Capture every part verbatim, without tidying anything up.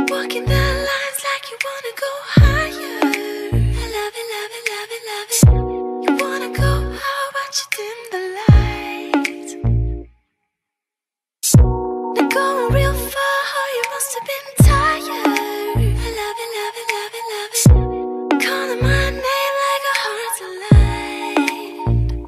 Walking the lines like you wanna go higher. I love it, love it, love it, love it. You wanna go how about you dim the lights? Not going real far, you must have been tired. I love it, love it, love it, love it. Calling my name like a heart's alive.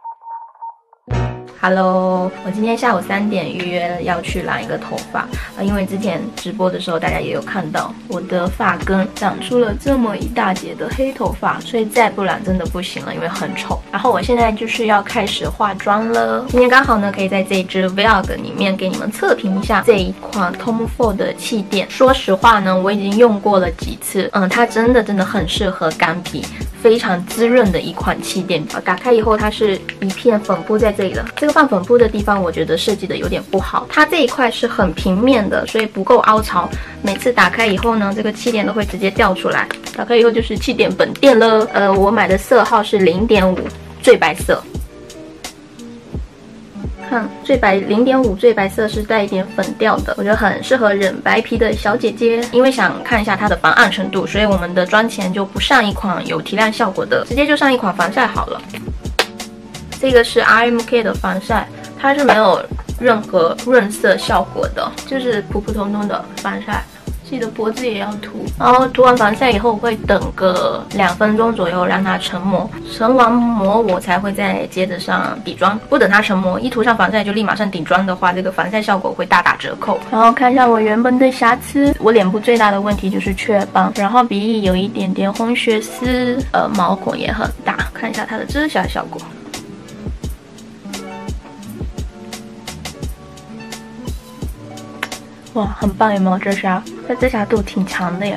Hello， 我今天下午三点预约要去染一个头发啊，因为之前直播的时候大家也有看到我的发根长出了这么一大截的黑头发，所以再不染真的不行了，因为很丑。然后我现在就是要开始化妆了，今天刚好呢可以在这一支 vlog 里面给你们测评一下这一款 Tom Ford 的气垫。说实话呢，我已经用过了几次，嗯，它真的真的很适合干皮。非常滋润的一款气垫，打开以后它是一片粉扑在这里的，这个放粉扑的地方我觉得设计的有点不好，它这一块是很平面的，所以不够凹槽，每次打开以后呢，这个气垫都会直接掉出来，打开以后就是气垫本垫了。呃，我买的色号是 零点五 最白色。看最白 零点五 最白色是带一点粉调的，我觉得很适合染白皮的小姐姐。因为想看一下它的防暗程度，所以我们的妆前就不上一款有提亮效果的，直接就上一款防晒好了。这个是 R M K 的防晒，它是没有任何润色效果的，就是普普通通的防晒。记得脖子也要涂，然后涂完防晒以后，我会等个两分钟左右让它成膜，成完膜我才会再接着上底妆。不等它成膜，一涂上防晒就立马上底妆的话，这个防晒效果会大打折扣。然后看一下我原本的瑕疵，我脸部最大的问题就是雀斑，然后鼻翼有一点点红血丝，呃，毛孔也很大。看一下它的遮瑕效果。哇，很棒，有没有遮瑕？它遮瑕度挺强的耶。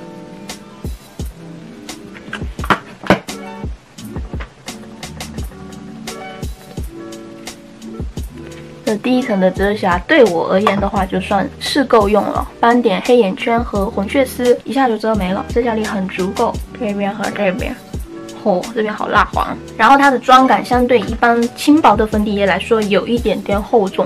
这第一层的遮瑕对我而言的话，就算是够用了。斑点、黑眼圈和红血丝一下就遮没了，遮瑕力很足够。这边和这边。哦，这边好蜡黄。然后它的妆感相对一般轻薄的粉底液来说，有一点点厚重。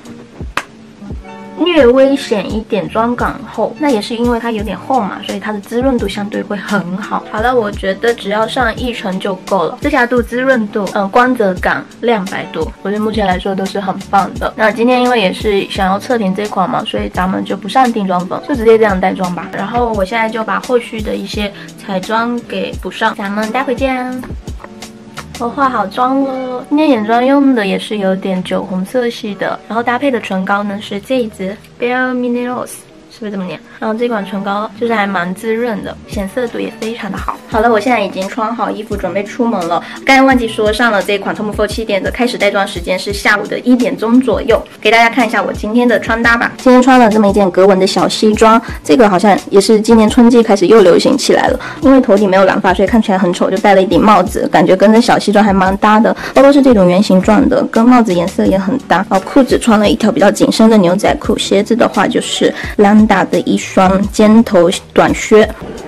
略微显一点妆感厚，那也是因为它有点厚嘛，所以它的滋润度相对会很好。好了，我觉得只要上一层就够了，遮瑕度、滋润度、嗯、光泽感、亮白度，我觉得目前来说都是很棒的。那今天因为也是想要测评这款嘛，所以咱们就不上定妆粉，就直接这样带妆吧。然后我现在就把后续的一些彩妆给补上，咱们待会见。我化好妆了，今天眼妆用的也是有点酒红色系的，然后搭配的唇膏呢是这一支 Bare Minerals， 是不是这么念？然后这款唇膏就是还蛮滋润的，显色度也非常的好。好了，我现在已经穿好衣服准备出门了。刚才忘记说，上了这款 Tom Ford 气垫的开始带妆时间是下午的一点钟左右，给大家看一下我今天的穿搭吧。今天穿了这么一件格纹的小西装，这个好像也是今年春季开始又流行起来了。因为头顶没有染发，所以看起来很丑，就戴了一顶帽子，感觉跟这小西装还蛮搭的。包包是这种圆形状的，跟帽子颜色也很搭。然后裤子穿了一条比较紧身的牛仔裤，鞋子的话就是兰达的一双尖头短靴。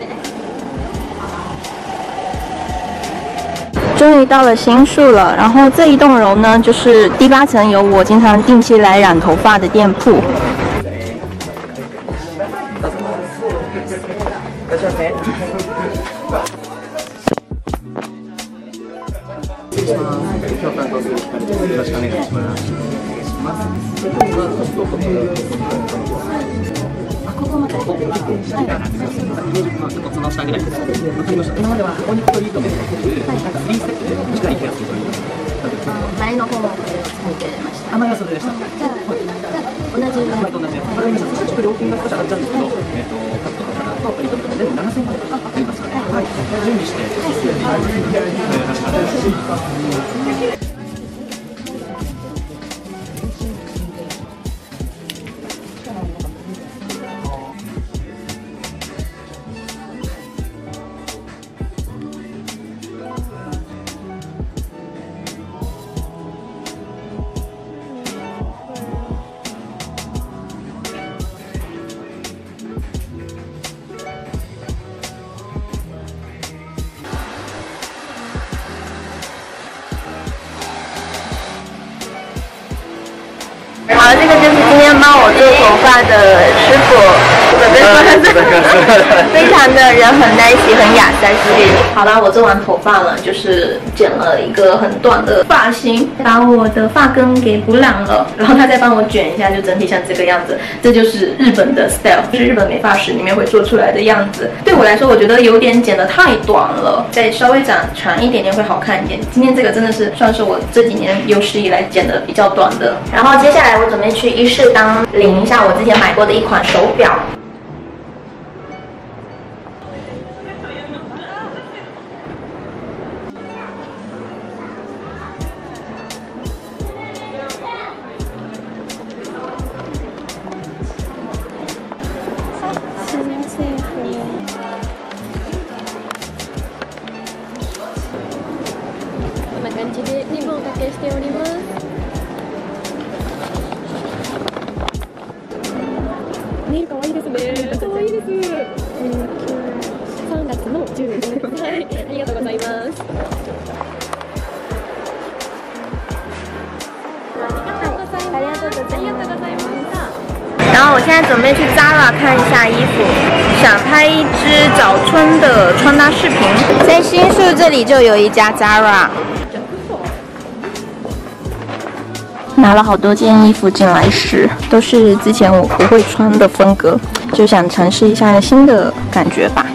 终于到了新宿了，然后这一栋楼呢，就是第八层有我经常定期来染头发的店铺。前の方も見てました。あ、前はそれでした。じゃあ、同じ同じ。わかりました。ちょっと料金が少し上がっちゃうんですけど、えっとカットだからとリトルとかでななせんえんありますから、はい。準備して進めていきます。よろしくお願いします。好，这个就是今天帮我做头发的师傅，我跟说他非常的人很 nice， 很雅塞系。好啦，我做完头发了，就是剪了一个很短的发型，把我的发根给补染了，然后他再帮我卷一下，就整体像这个样子。这就是日本的 style， 就是日本美发师里面会做出来的样子。对我来说，我觉得有点剪得太短了，再稍微长长一点点会好看一点。今天这个真的是算是我这几年有史以来剪的比较短的。然后接下来我准备去伊势丹领一下我之前买过的一款手表。 こんな感じでリボンを掛けしております。ネイル可愛いですね。可愛いです。えー、さんがつのじゅうですね。はい、ありがとうございます。ありがとうございます。 然后我现在准备去 Zara 看一下衣服，想拍一支早春的穿搭视频。在新宿这里就有一家 Zara。拿了好多件衣服进来试，都是之前我不会穿的风格，就想尝试一下新的感觉吧。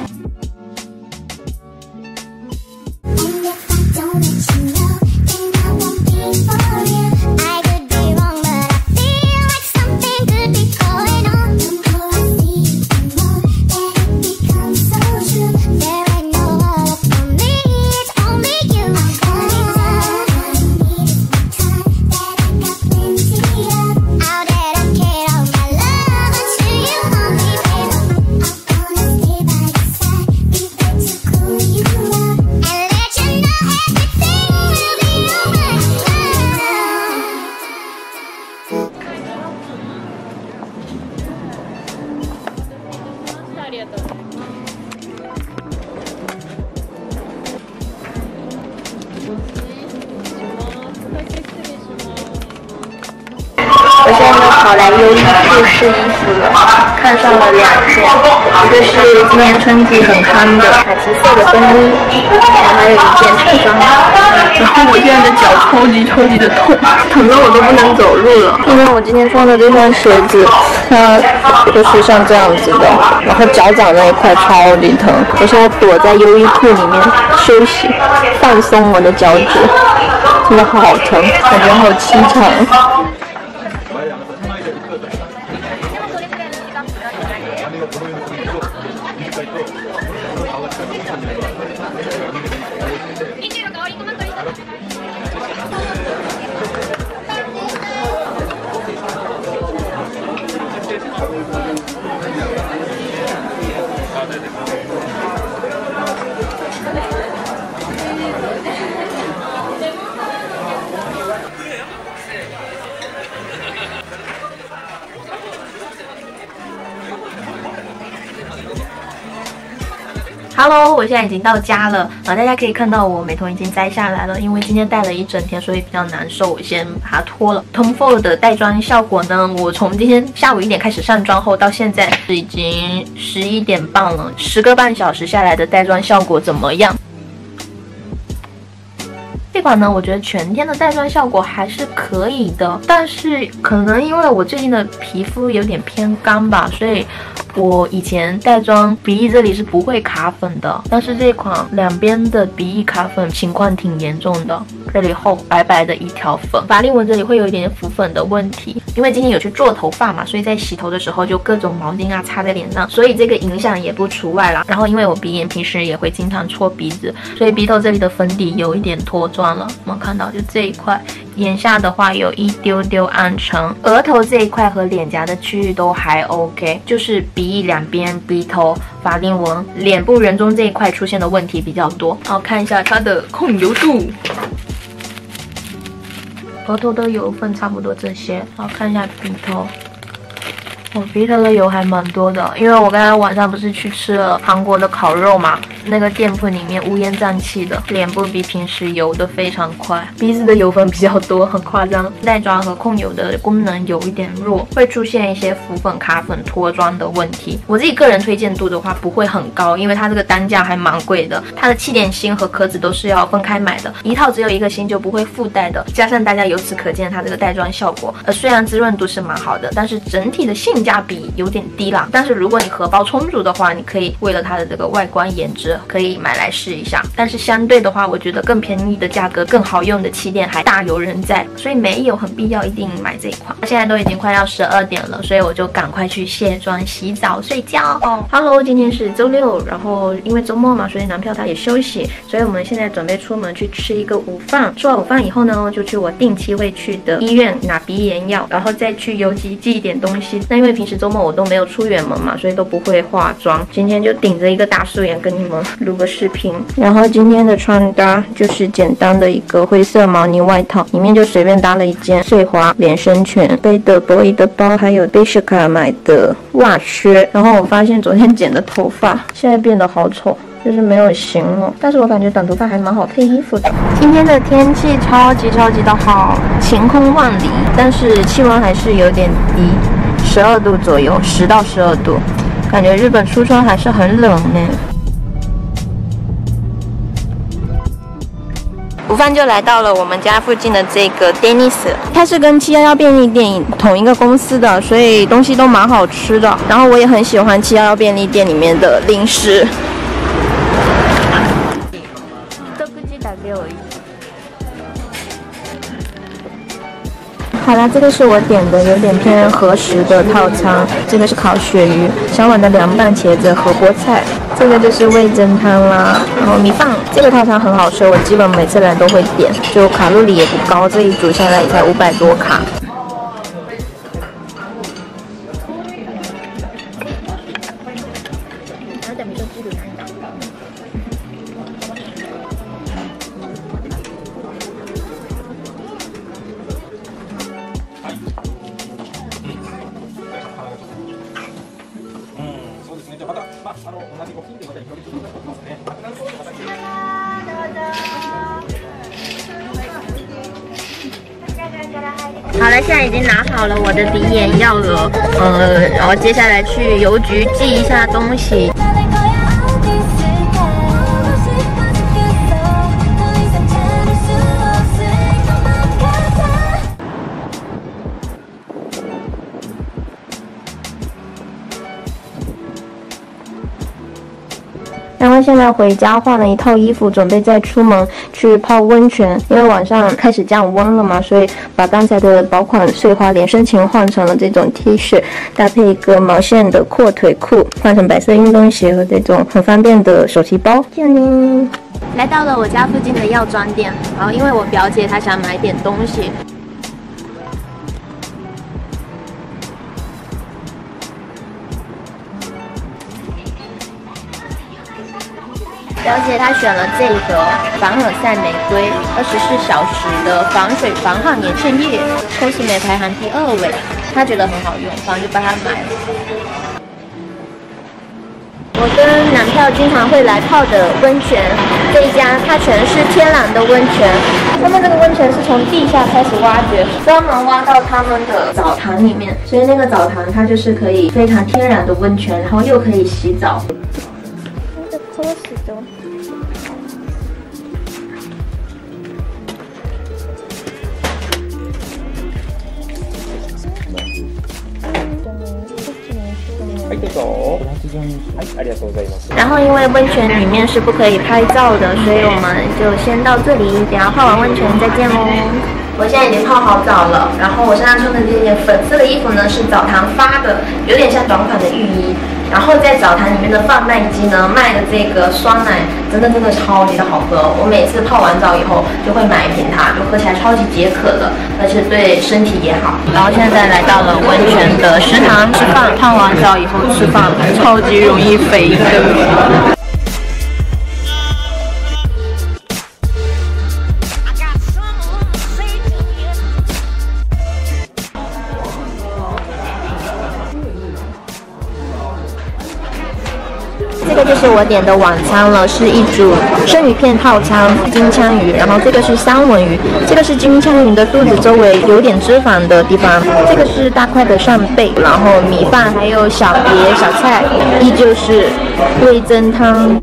我现在就跑来优衣库试衣服了，看上了两件，一个是今年春季很夯的卡其色的风衣，然后还有一件衬衫。然后我现在的脚超级超级的痛，疼到我都不能走路了。因为我今天穿的这双鞋子，它就是像这样子的，然后脚掌那一块超级疼。我现在躲在优衣库里面休息，放松我的脚趾，真的好疼，感觉好凄惨。Hello， 我现在已经到家了啊！大家可以看到我美瞳已经摘下来了，因为今天戴了一整天，所以比较难受，我先把它脱了。Tom Ford 的带妆效果呢，我从今天下午一点开始上妆后，到现在是已经十一点半了，十个半小时下来的带妆效果怎么样？这款呢，我觉得全天的带妆效果还是可以的，但是可能因为我最近的皮肤有点偏干吧，所以我以前带妆鼻翼这里是不会卡粉的，但是这款两边的鼻翼卡粉情况挺严重的，这里厚白白的一条粉，法令纹这里会有一点点浮粉的问题。因为今天有去做头发嘛，所以在洗头的时候就各种毛巾啊擦在脸上，所以这个影响也不除外啦。然后因为我鼻炎平时也会经常搓鼻子，所以鼻头这里的粉底有一点脱妆了。我们看到就这一块，眼下的话有一丢丢暗沉，额头这一块和脸颊的区域都还 OK， 就是鼻翼两边、鼻头、法令纹、脸部人中这一块出现的问题比较多。好，看一下它的控油度。额头的油分差不多这些，好，看一下鼻头， 我鼻头的油还蛮多的，因为我刚才晚上不是去吃了韩国的烤肉嘛，那个店铺里面乌烟瘴气的，脸部比平时油的非常快，鼻子的油分比较多，很夸张。带妆和控油的功能有一点弱，会出现一些浮粉、卡粉、脱妆的问题。我自己个人推荐度的话不会很高，因为它这个单价还蛮贵的，它的气垫芯和壳子都是要分开买的，一套只有一个芯就不会附带的。加上大家由此可见它这个带妆效果，呃，虽然滋润度是蛮好的，但是整体的性价比有点低啦。但是如果你荷包充足的话，你可以为了它的这个外观颜值，可以买来试一下。但是相对的话，我觉得更便宜的价格、更好用的气垫还大有人在，所以没有很必要一定买这一款。现在都已经快要十二点了，所以我就赶快去卸妆、洗澡、睡觉。哦 ，Hello， 今天是周六，然后因为周末嘛，所以男票他也休息，所以我们现在准备出门去吃一个午饭。吃完午饭以后呢，就去我定期会去的医院拿鼻炎药，然后再去邮局寄一点东西。那因为平时周末我都没有出远门嘛，所以都不会化妆。今天就顶着一个大素颜跟你们录个视频。然后今天的穿搭就是简单的一个灰色毛呢外套，里面就随便搭了一件碎花连身裙，背的 boy 的包，还有 Bershka 买的袜靴。然后我发现昨天剪的头发现在变得好丑，就是没有型了，但是我感觉短头发还蛮好配衣服的。今天的天气超级超级的好，晴空万里，但是气温还是有点低，十二度左右，十到十二度，感觉日本初春还是很冷呢。午饭就来到了我们家附近的这个 Dennis， 它是跟七一一便利店同一个公司的，所以东西都蛮好吃的。然后我也很喜欢七一一便利店里面的零食。好啦，这个是我点的有点偏和食的套餐，这个是烤鳕鱼，小碗的凉拌茄子和菠菜，这个就是味噌汤啦，然后米饭。这个套餐很好吃，我基本每次来都会点，就卡路里也不高，这一组下来也才五百多卡。好了，现在已经拿好了我的鼻炎药了，呃，然后接下来去邮局寄一下东西。然后现在回家换了一套衣服，准备再出门去泡温泉。因为晚上开始降温了嘛，所以把刚才的薄款碎花连身裙换成了这种 T 恤，搭配一个毛线的阔腿裤，换成白色运动鞋和这种很方便的手提包。这样呢，来到了我家附近的药妆店，然后因为我表姐她想买点东西。表姐她选了这个凡尔赛玫瑰二十四小时的防水防汗眼线液 ，Cosme 排行第二位，她觉得很好用，然后就帮她买了。我跟男票经常会来泡的温泉，这一家它全是天然的温泉，他们这个温泉是从地下开始挖掘，专门挖到他们的澡堂里面，所以那个澡堂它就是可以非常天然的温泉，然后又可以洗澡。然后因为温泉里面是不可以拍照的，所以我们就先到这里，等下泡完温泉再见喽。我现在已经泡好澡了，然后我身上穿的这件粉色的衣服呢是澡堂发的，有点像短款的浴衣。然后在澡堂里面的贩卖机呢卖的这个酸奶真的真的超级的好喝，我每次泡完澡以后就会买一瓶它，就喝起来超级解渴的，而且对身体也好。然后现在来到了温泉的食堂吃饭，泡完澡以后吃饭超级容易肥的。 这个就是我点的晚餐了，是一组生鱼片套餐，金枪鱼，然后这个是三文鱼，这个是金枪鱼的肚子周围有点脂肪的地方，这个是大块的扇贝，然后米饭还有小碟小菜，依旧是味噌汤。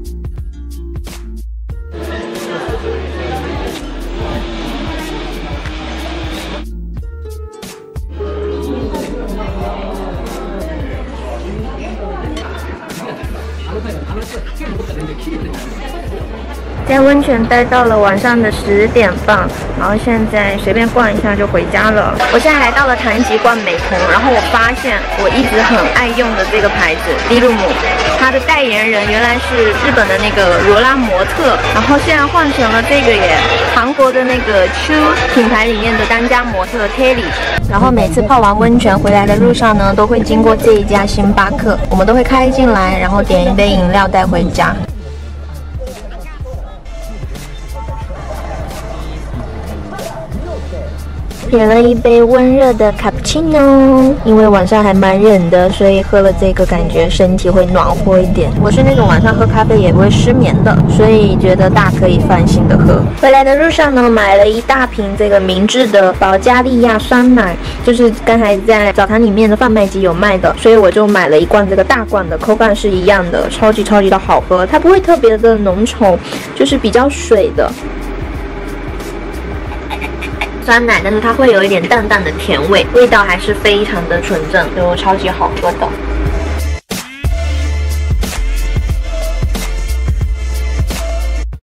在温泉待到了晚上的十点半，然后现在随便逛一下就回家了。我现在来到了唐吉逛美瞳，然后我发现我一直很爱用的这个牌子迪露姆，它的代言人原来是日本的那个罗拉模特，然后现在换成了这个耶，韩国的那个 True 品牌里面的当家模特 Kelly。然后每次泡完温泉回来的路上呢，都会经过这一家星巴克，我们都会开进来，然后点一杯饮料带回家。点了一杯温热的卡布奇诺，因为晚上还蛮冷的，所以喝了这个感觉身体会暖和一点。我是那种晚上喝咖啡也不会失眠的，所以觉得大可以放心的喝。回来的路上呢，买了一大瓶这个明治的保加利亚酸奶，就是刚才在澡堂里面的贩卖机有卖的，所以我就买了一罐这个大罐的，口感是一样的，超级超级的好喝，它不会特别的浓稠，就是比较水的酸奶，但是它会有一点淡淡的甜味，味道还是非常的纯正，就超级好喝的。